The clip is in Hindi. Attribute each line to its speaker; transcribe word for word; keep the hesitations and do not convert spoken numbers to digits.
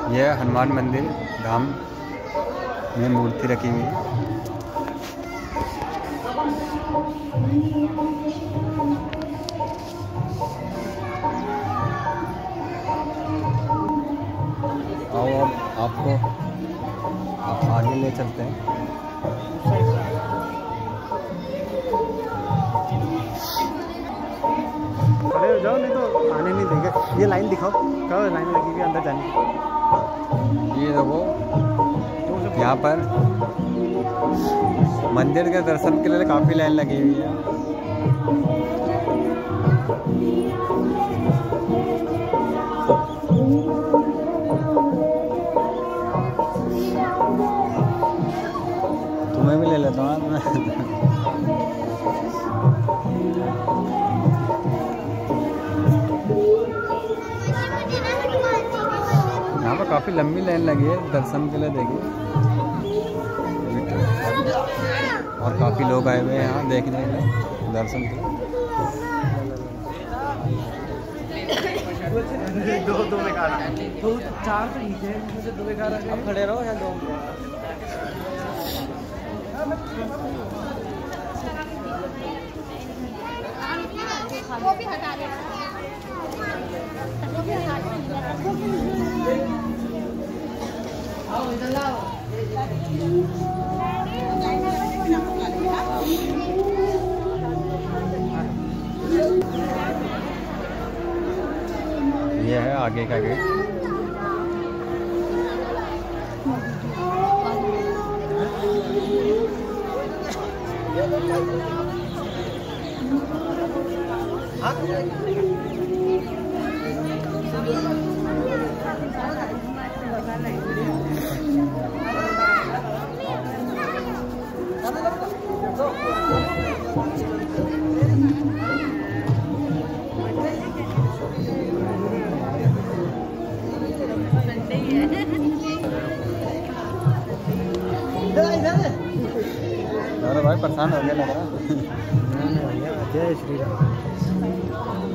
Speaker 1: यह हनुमान मंदिर धाम में मूर्ति रखी हुई है। आओ अब आपको आप आगे ले चलते हैं।
Speaker 2: अरे जाओ, नहीं तो आने नहीं देंगे। ये लाइन दिखाओ, कहाँ लाइन लगी हुई अंदर जाने की।
Speaker 1: ये देखो, यहाँ पर मंदिर के दर्शन के लिए काफ़ी लाइन लगी हुई है। तुम्हें भी ले लेता हूँ मैं। यहाँ पर काफ़ी लंबी लाइन लगी है दर्शन के लिए, देखिए। और काफ़ी लोग आए हुए हैं यहाँ देखने के लिए, दर्शन के लिए।
Speaker 2: दो दो बेकार दो चार तो ठीक है, मुझे दो बेकार आ गए। अब खड़े रहो या दो वो भी हटा दे। आओ इधर लाओ।
Speaker 1: ये है आगे का गेट। अरे भाई परेशान हो गया लग रहा है।
Speaker 2: जय श्री राम।